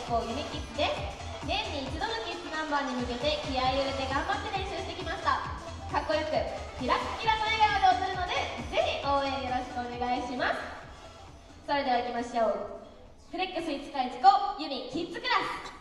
校ユニキッズです。年に一度のキッズナンバーに向けて気合い入れて頑張って練習してきました。かっこよくキラッキラの笑顔で踊るので、ぜひ応援よろしくお願いします。それでは行きましょう。フレックス市川一高ユニキッズクラス。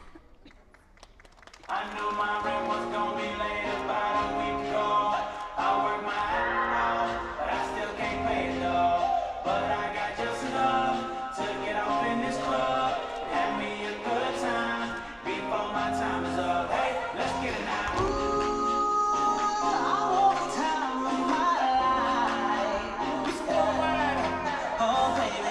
I knew my rent was gonna be late about a week ago. I worked my ass off, but I still can't pay it though. But I got just enough to get off in this club. Have me a good time before my time is up. Hey, let's get it now. Ooh, I want the time of my life. It's going, oh baby.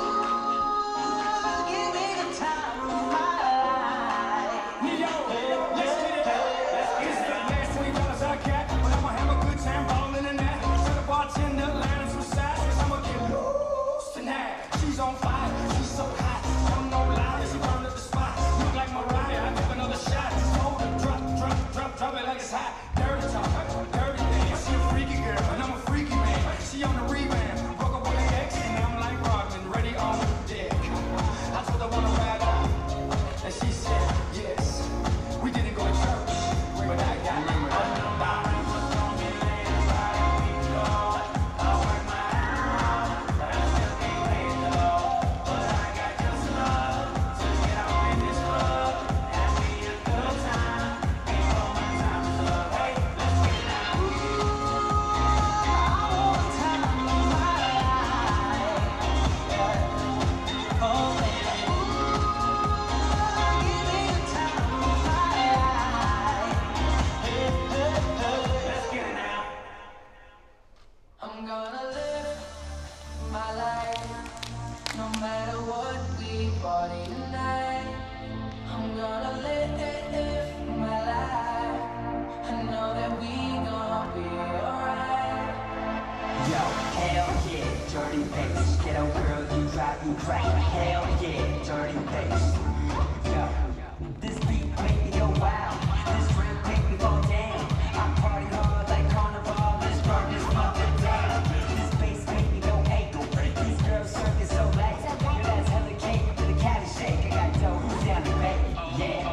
Ooh, give me the time of my life. Let's get it out. Let's get it out. Last $20 I got, but I'ma have a good time ballin' in that. Set a bartender, line and some sides, 'cause I'ma get loose tonight. She's on fire, she's so hot. I'm no lie, she burned up the spot. Look like Mariah, I give another shot. Hold it, drop, drop, drop, drop it like it's hot. Dirty talk, dirty dance. She a freaky girl, and I'm a freaky man. She on the rebound, broke up with her ex, and I'm like Rodman, ready on deck. I told her wanna ride out, and she said yes. We didn't go to church, but I got my rent was gonna be late about a week ago. I worked my ass off, but I still can't pay it though. But I got just enough to get out in this club. Have me a good time before my time is up. Hey, let's get it out. I want the time of my life. Oh baby, give me the time of my life. Let's get it now. I'm gonna live my life, no matter what we party tonight. I'm gonna live my life. I know that we gonna be alright. Yo, hell yeah, dirty bass. Ghetto girl, you drive me crazy. Hell yeah, dirty bass. Yo, this beat make me go wild. This drink make me fall down. I party hard like carnival. Let's burn this fucking down. This bass make me go hey. These girls circus so late. Your ass hella cake with a cat shake. I got dough, who's down to pay? Yeah.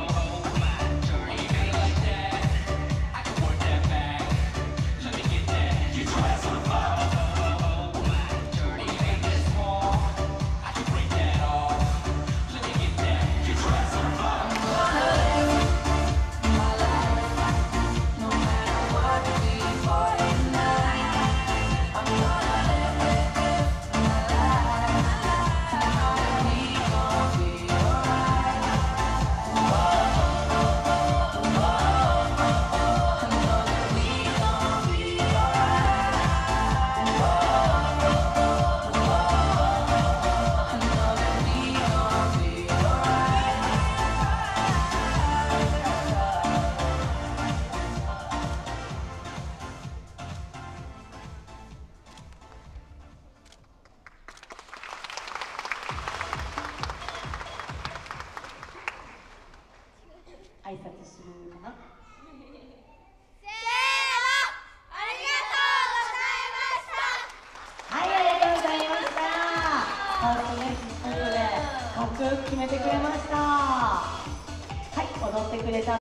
挨拶するかな。はい、ありがとうございました。本当ね、ここでかっこよく決めてくれました。はい、踊ってくれた。